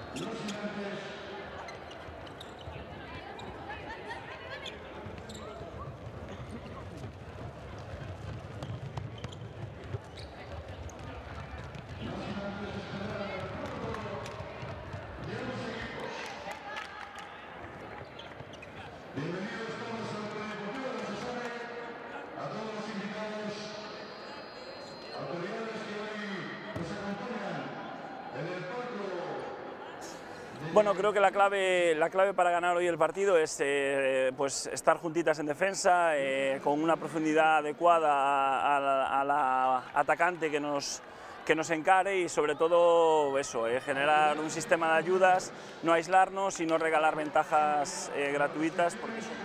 Bueno, creo que la clave para ganar hoy el partido es pues estar juntitas en defensa, con una profundidad adecuada a la atacante que nos encare y sobre todo eso, generar un sistema de ayudas, no aislarnos y no regalar ventajas gratuitas. Porque eso...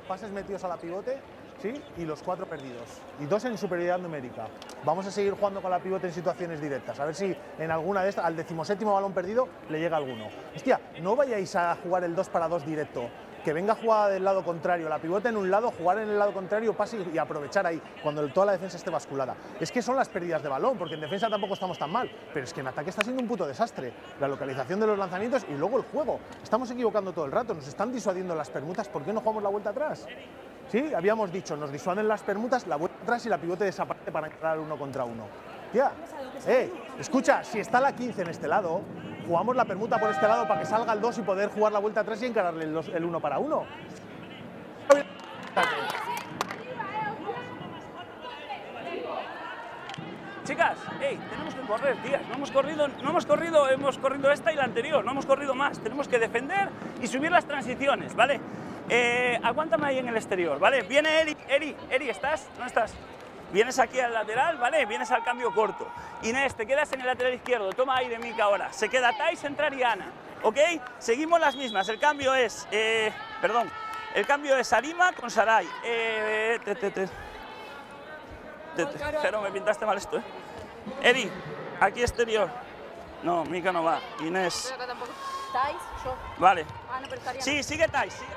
pases metidos a la pivote, ¿sí? Y los 4 perdidos. Y 2 en superioridad numérica. Vamos a seguir jugando con la pivote en situaciones directas. A ver si en alguna de estas, al 17º balón perdido, le llega alguno. Hostia, no vayáis a jugar el 2 para 2 directo. Que venga jugada del lado contrario, la pivote en un lado, jugar en el lado contrario, pase y aprovechar ahí, cuando toda la defensa esté basculada. Es que son las pérdidas de balón, porque en defensa tampoco estamos tan mal, pero es que en ataque está siendo un puto desastre. La localización de los lanzamientos y luego el juego. Estamos equivocando todo el rato, nos están disuadiendo las permutas, ¿por qué no jugamos la vuelta atrás? Sí, habíamos dicho, nos disuaden las permutas, la vuelta atrás y la pivote desaparece para entrar al 1 contra 1. Tía, escucha, si está la 15 en este lado, jugamos la permuta por este lado para que salga el 2 y poder jugar la vuelta atrás y encararle el 1 para 1. Chicas, hey, tenemos que correr, tías. Hemos corrido esta y la anterior, no hemos corrido más. Tenemos que defender y subir las transiciones, ¿vale? Aguántame ahí en el exterior, ¿vale? Viene Eri, ¿estás? ¿No estás? Vienes aquí al lateral, ¿vale? Vienes al cambio corto. Inés, te quedas en el lateral izquierdo, toma aire, Mika, ahora. Se queda Thais, entra Ariana, ¿ok? Seguimos las mismas, el cambio es... el cambio es Arima con Sarai. Pero me pintaste mal esto, ¿eh? Eri, aquí exterior. No, Mika no va. Inés. Pero acá tampoco. ¿Thais? Yo. Vale. Ah, no, pero estaría. Sí, sigue Thais. Sigue.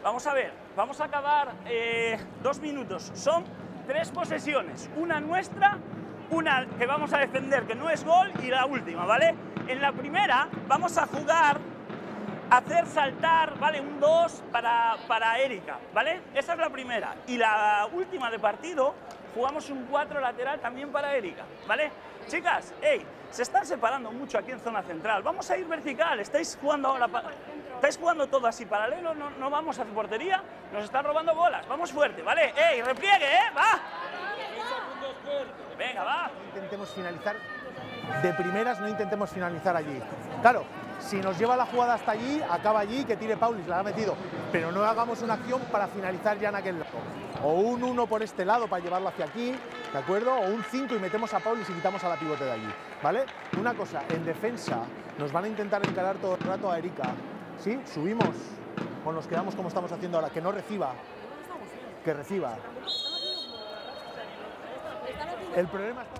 Vamos a ver, vamos a acabar 2 minutos. Son 3 posesiones, una nuestra, una que vamos a defender que no es gol y la última, ¿vale? En la primera vamos a jugar, hacer saltar, ¿vale? Un 2 para Erika, ¿vale? Esa es la primera. Y la última de partido jugamos un 4 lateral también para Erika, ¿vale? Chicas, hey, se están separando mucho aquí en zona central. Vamos a ir vertical, estáis jugando ahora... Estáis jugando todo así paralelo, no vamos a portería, nos están robando bolas, vamos fuerte, ¿vale? ¡Ey, repliegue, va! Venga, va. No intentemos finalizar de primeras, no intentemos finalizar allí. Claro, si nos lleva la jugada hasta allí, acaba allí, que tire Paulis, la ha metido. Pero no hagamos una acción para finalizar ya en aquel lado. O un 1 por este lado para llevarlo hacia aquí, ¿de acuerdo? O un 5 y metemos a Paulis y quitamos a la pivote de allí, ¿vale? Una cosa, en defensa nos van a intentar encarar todo el rato a Erika. ¿Sí? Subimos o nos quedamos como estamos haciendo ahora, que no reciba, que reciba. El problema está...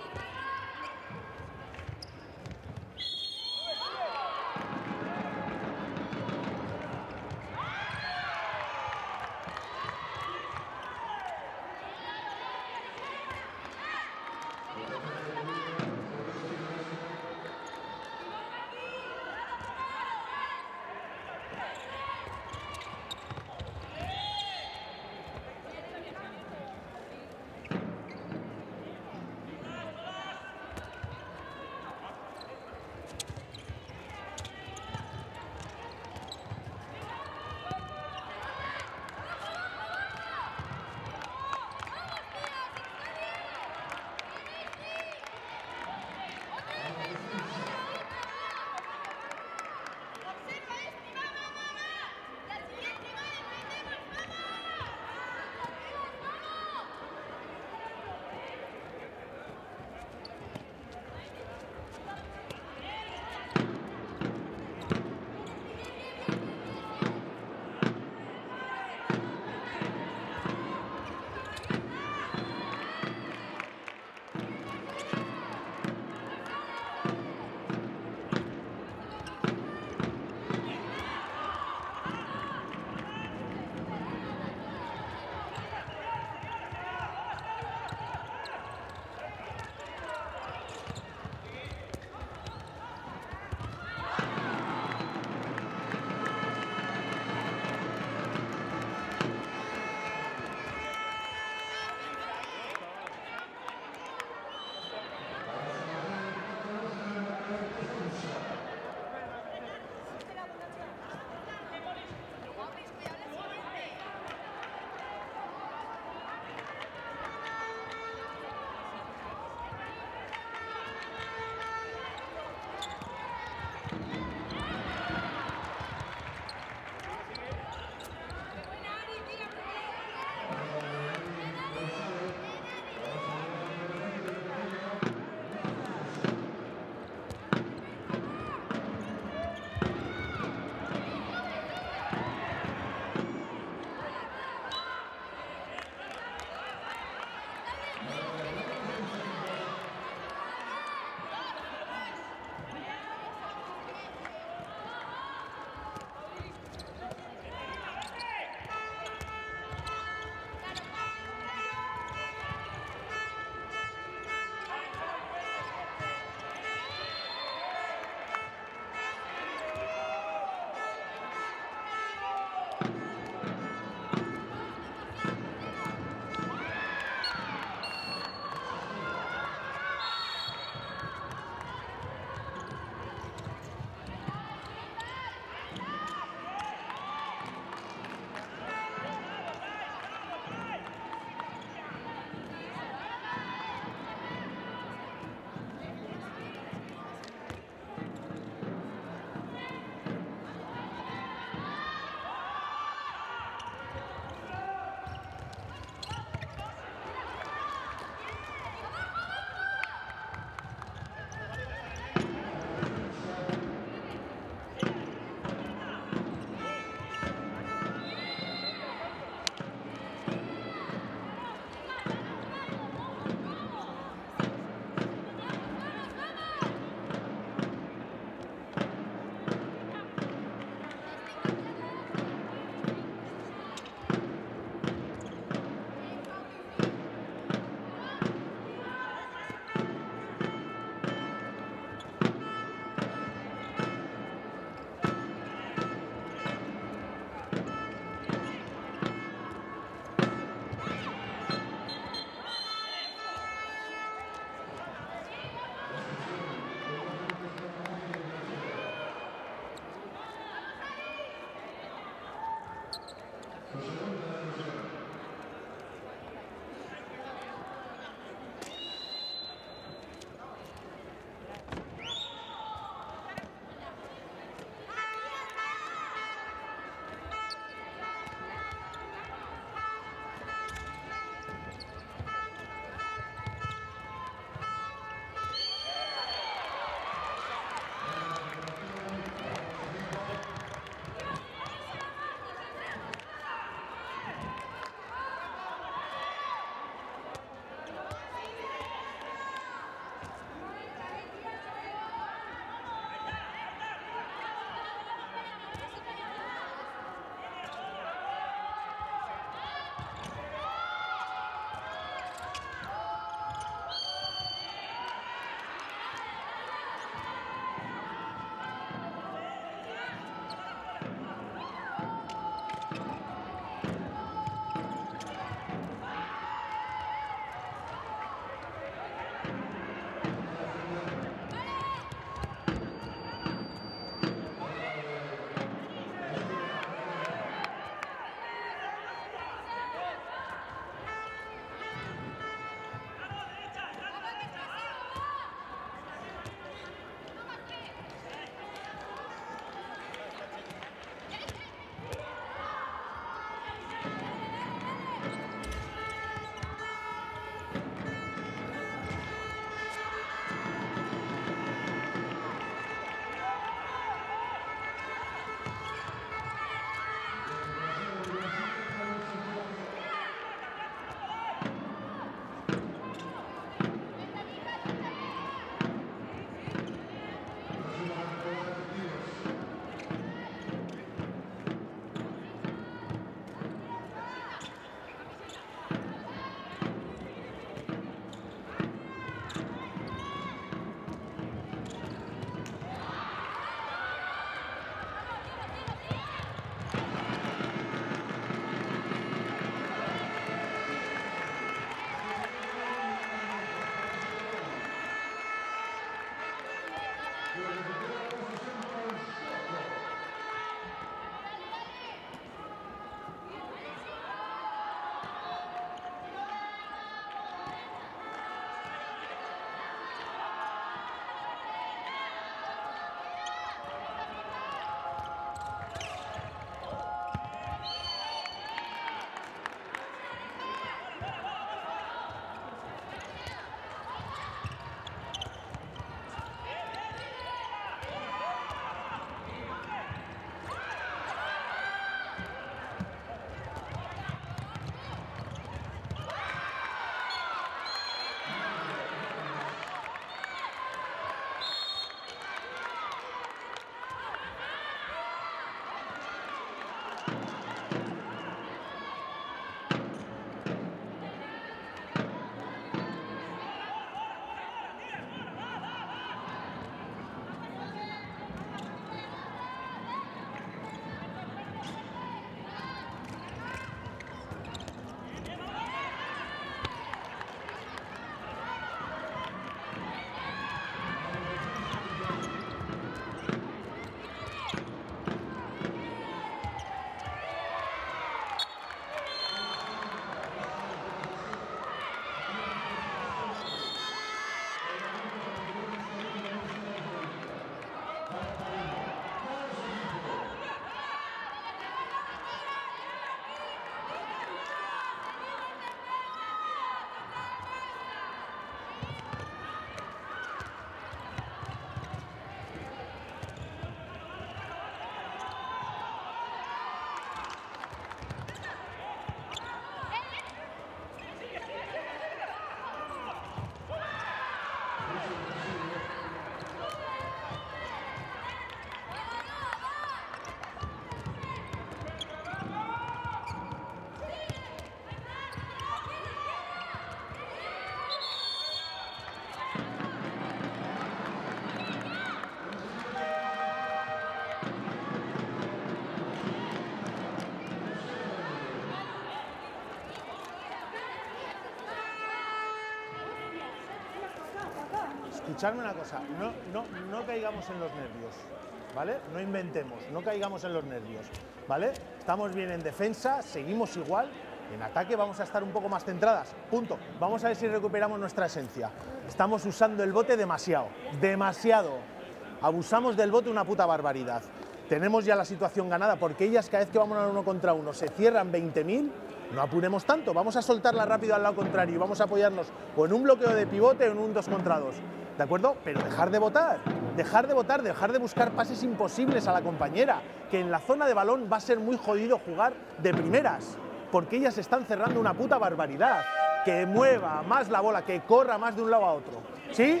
escuchadme una cosa, no caigamos en los nervios, ¿vale? No inventemos, no caigamos en los nervios, ¿vale? Estamos bien en defensa, seguimos igual, en ataque vamos a estar un poco más centradas, punto. Vamos a ver si recuperamos nuestra esencia. Estamos usando el bote demasiado, abusamos del bote una puta barbaridad. Tenemos ya la situación ganada porque ellas cada vez que vamos a 1 contra 1 se cierran 20.000, no apuremos tanto, vamos a soltarla rápido al lado contrario y vamos a apoyarnos o en un bloqueo de pivote o en un 2 contra 2, ¿de acuerdo? Pero dejar de votar, dejar de buscar pases imposibles a la compañera, que en la zona de balón va a ser muy jodido jugar de primeras, porque ellas están cerrando una puta barbaridad, que mueva más la bola, que corra más de un lado a otro, ¿sí?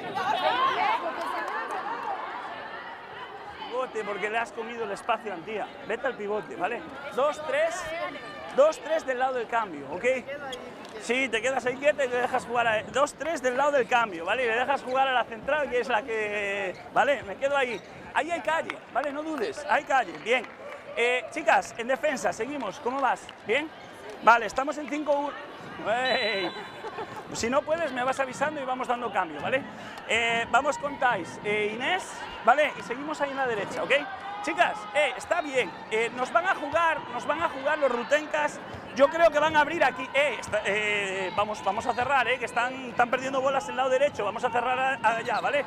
Pivote, porque le has comido el espacio a Antía. Vete al pivote, ¿vale? 2-3 del lado del cambio, ¿ok? Sí, te quedas ahí quieto y te dejas jugar a 2-3 del lado del cambio, ¿vale? Y le dejas jugar a la central, que es la que... ¿Vale? Me quedo ahí. Ahí hay calle, ¿vale? No dudes, hay calle, bien. Chicas, en defensa, seguimos. ¿Cómo vas? ¿Bien? Vale, estamos en 5-1. ¡Ey! Si no puedes, me vas avisando y vamos dando cambio, ¿vale? Vamos con Thais, Inés, ¿vale? Y seguimos ahí en la derecha, ¿ok? Chicas, está bien, nos van a jugar los rutencas, yo creo que van a abrir aquí, vamos a cerrar, que están perdiendo bolas en el lado derecho, vamos a cerrar allá, ¿vale?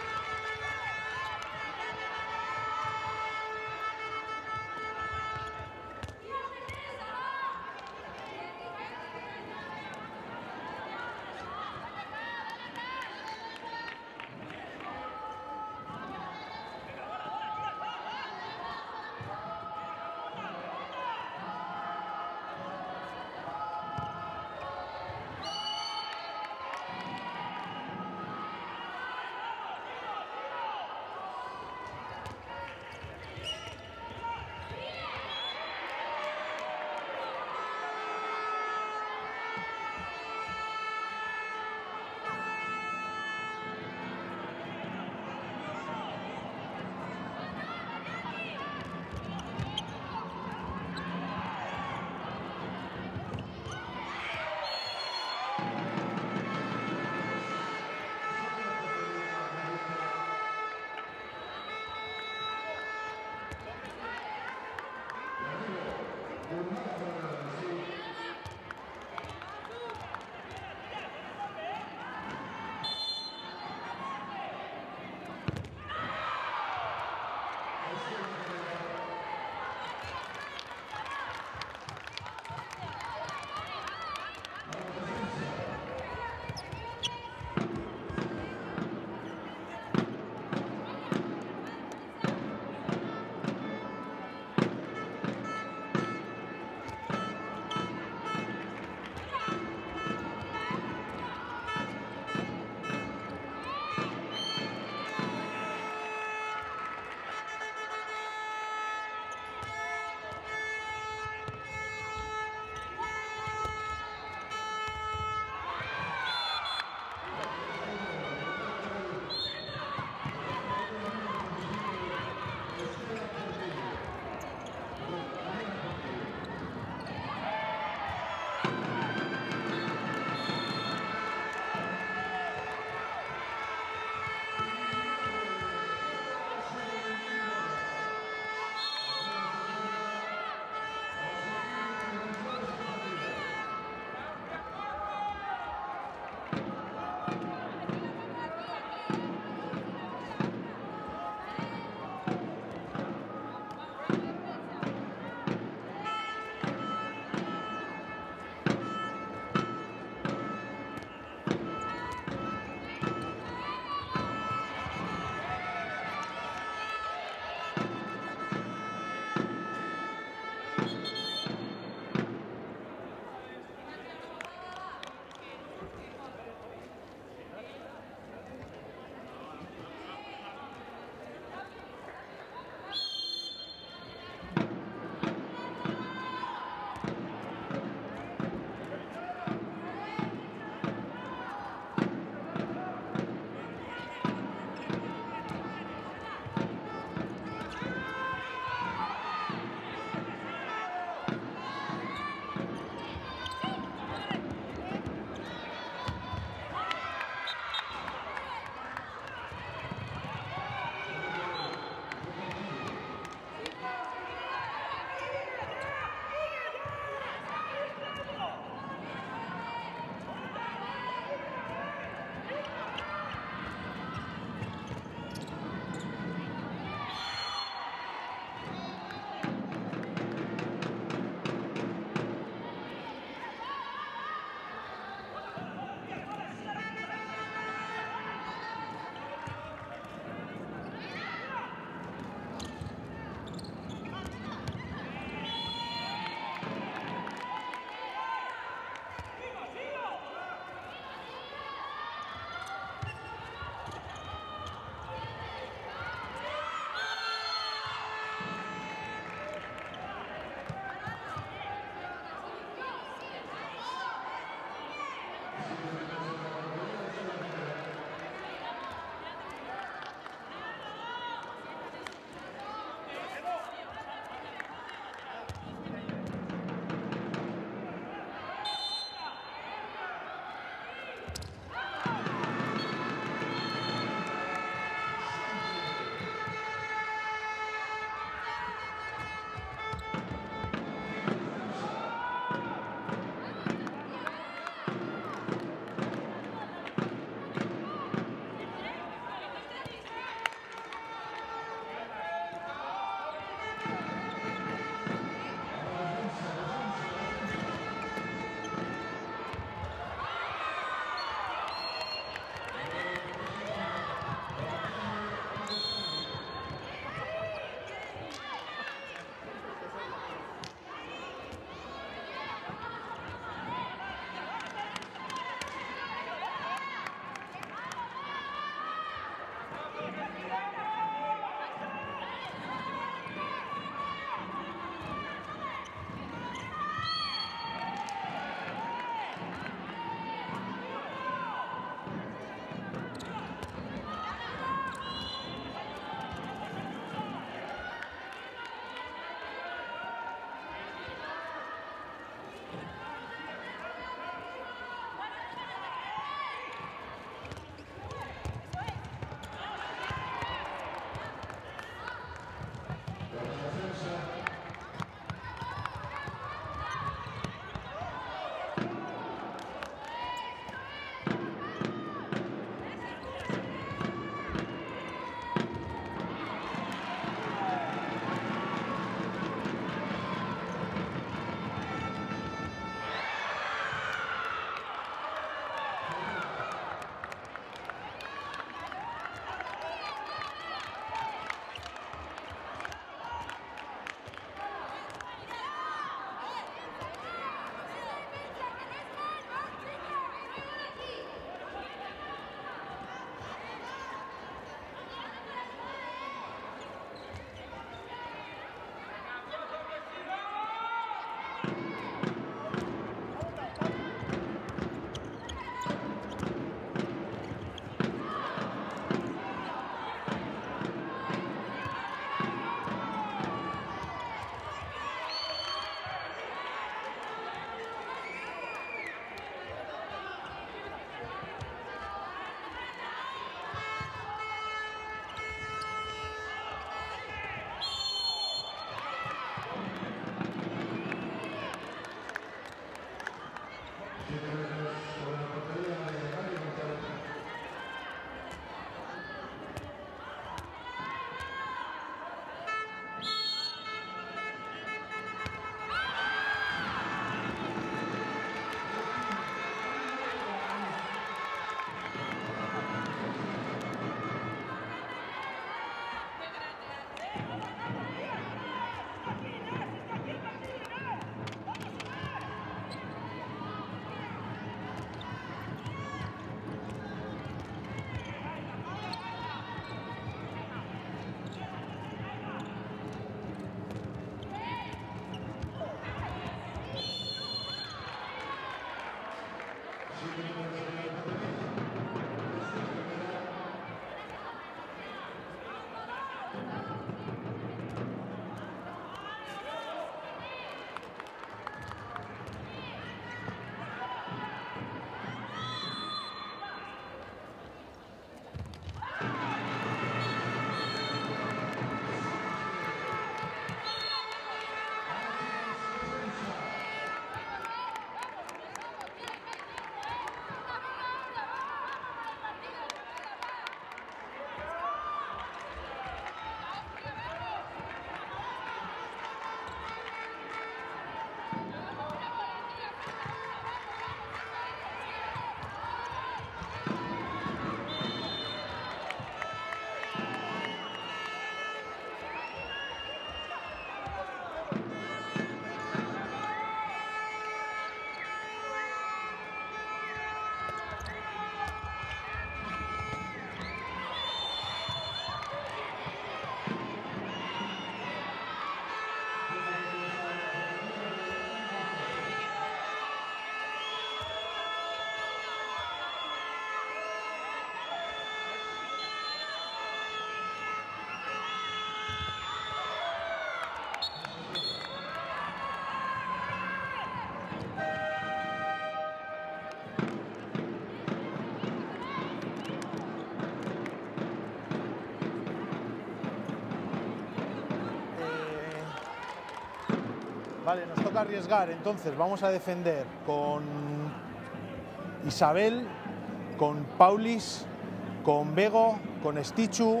Vale, nos toca arriesgar, entonces vamos a defender con Isabel, con Paulis, con Bego, con Stichu,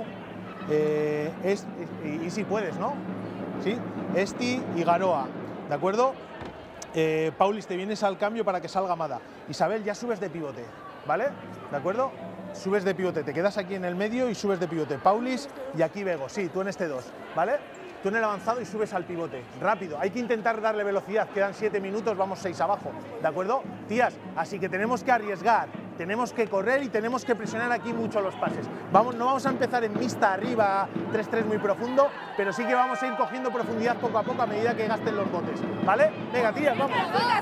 y si puedes, ¿no? ¿Sí? Esti y Garoa, ¿de acuerdo? Paulis, te vienes al cambio para que salga Mada. Isabel, ya subes de pivote, ¿vale? ¿De acuerdo? Subes de pivote, te quedas aquí en el medio y subes de pivote. Paulis y aquí Bego, sí, tú en este 2, ¿vale? Tú en el avanzado y subes al pivote, rápido. Hay que intentar darle velocidad, quedan 7 minutos, vamos 6 abajo, ¿de acuerdo? Tías, así que tenemos que arriesgar, tenemos que correr y tenemos que presionar aquí mucho los pases. Vamos, no vamos a empezar en mixta arriba, 3-3 muy profundo, pero sí que vamos a ir cogiendo profundidad poco a poco a medida que gasten los botes, ¿vale? Venga, tías, vamos.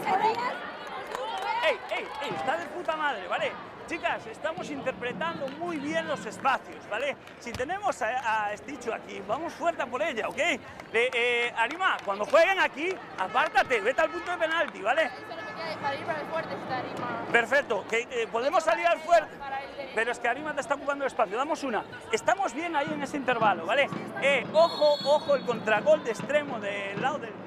¡Ey, ey, ey! Está de puta madre, ¿vale? Chicas, estamos interpretando muy bien los espacios, ¿vale? Si tenemos a Stichu aquí, vamos fuerte a por ella, ¿ok? Arima, cuando jueguen aquí, apártate, vete al punto de penalti, ¿vale? Para ir para el fuerte está Arima. Perfecto, que podemos salir al fuerte, pero es que Arima te está ocupando el espacio. Damos una. Estamos bien ahí en ese intervalo, ¿vale? Ojo, ojo, el contragol de extremo del lado del...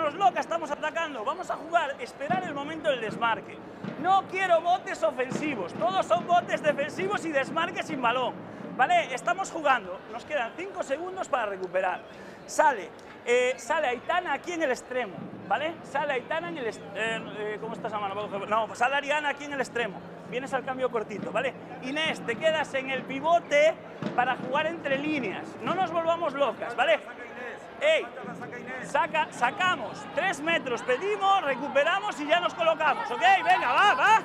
volvernos locas, estamos atacando. Vamos a jugar, esperar el momento del desmarque. No quiero botes ofensivos, todos son botes defensivos y desmarque sin balón. ¿Vale? Estamos jugando, nos quedan 5 segundos para recuperar. Sale Aitana aquí en el extremo, ¿vale? Sale Aitana en el ¿cómo estás a mano? No, sale Ariana aquí en el extremo. Vienes al cambio cortito, ¿vale? Inés, te quedas en el pivote para jugar entre líneas. No nos volvamos locas, ¿vale? ¡Ey! Sacamos 3 metros, pedimos, recuperamos y ya nos colocamos, ¿ok? Venga, va.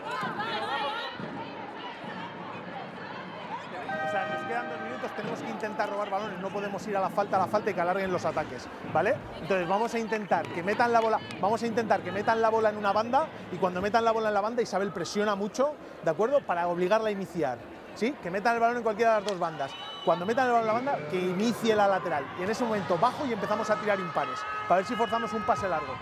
O sea, nos quedan 2 minutos, tenemos que intentar robar balones, no podemos ir a la falta y que alarguen los ataques, ¿vale? Entonces vamos a intentar que metan la bola, en una banda, y cuando metan la bola en la banda, Isabel presiona mucho, ¿de acuerdo? Para obligarla a iniciar, ¿sí? Que metan el balón en cualquiera de las 2 bandas. Cuando metan el balón en la banda, que inicie la lateral. Y en ese momento bajo y empezamos a tirar impares, para ver si forzamos un pase largo.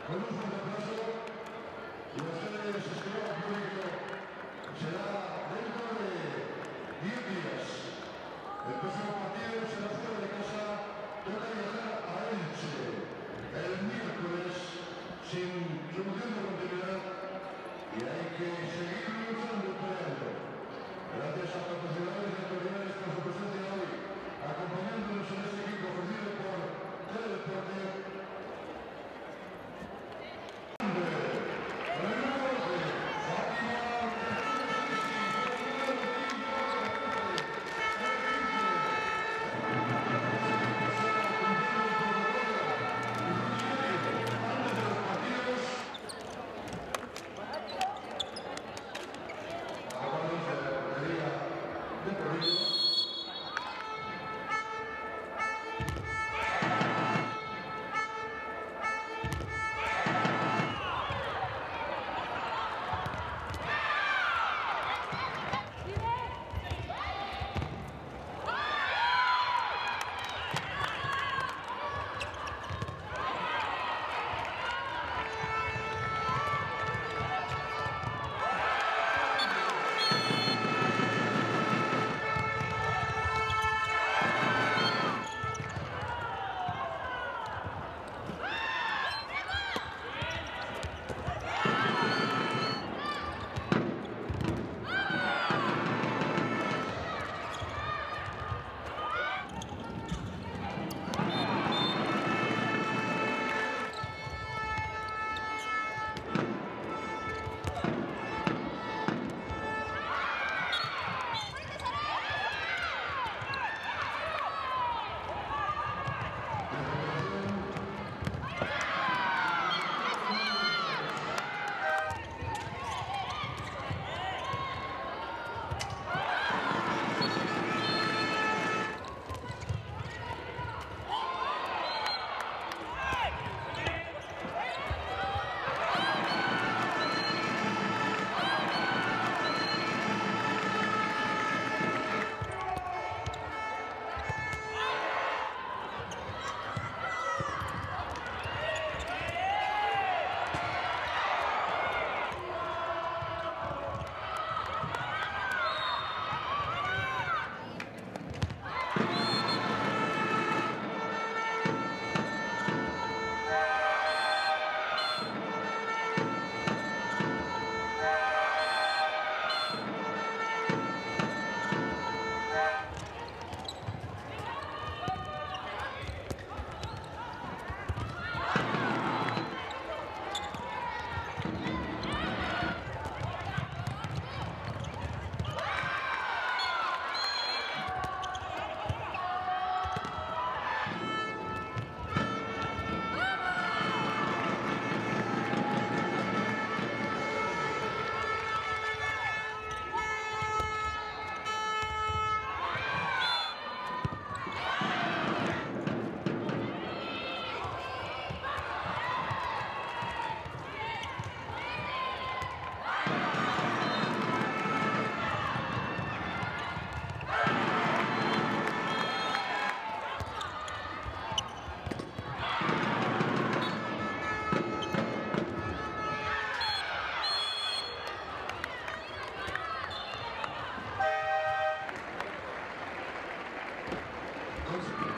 Consequently,